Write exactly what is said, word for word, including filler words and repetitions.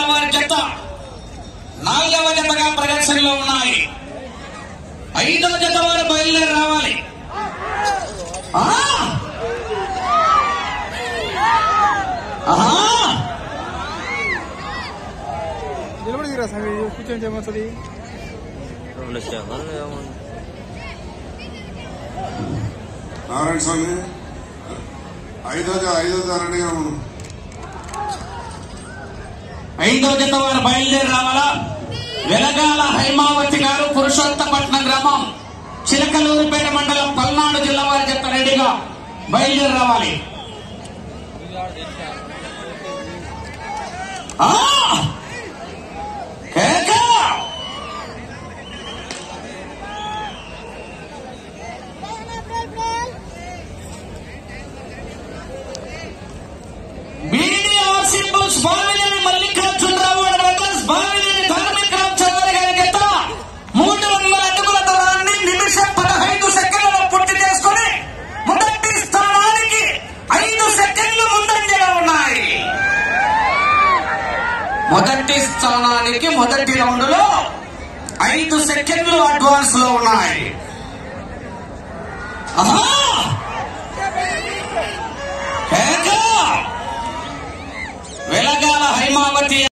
వారి జత నాలుగవ జతగా ప్రదర్శనలో ఉన్నాయి. ఐదవ జత వారు బయలుదేరి రావాలి. కూర్చొని నారాయణ స్వామి ఐదో ఐదో రెడీ ఐదో జత వారు బయలుదేరి రావాలా. వెలగాల హైమావతి గారు, పురుషోత్తపట్నం గ్రామం, చిలకలూరుపేట మండలం, పల్నాడు జిల్లా వారి జత రెడీగా బయలుదేరి రావాలి. మల్లికార్జునరావు కార్మికరావు చౌదరి గారి జత మూడు వందల అడుగుల దూరాన్ని నిమిషం పదహైదు సెకండ్లలో పూర్తి చేసుకుని మొదటి స్థానానికి ఐదు సెకండ్లు ముందంజలో ఉన్నాయి. మొదటి స్థానానికి మొదటి రౌండ్ లో ఐదు సెకండ్లు అడ్వాన్స్ లో ఉన్నాయి. వెలగాల హైమావతి